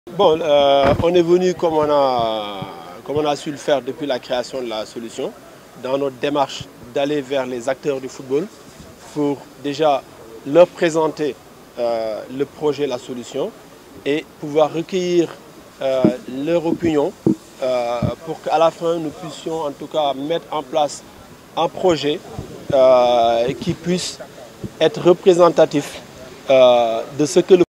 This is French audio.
Bon, on est venu comme on a su le faire depuis la création de la solution, dans notre démarche d'aller vers les acteurs du football pour déjà leur présenter le projet, la solution et pouvoir recueillir leur opinion pour qu'à la fin nous puissions en tout cas mettre en place un projet qui puisse être représentatif de ce que le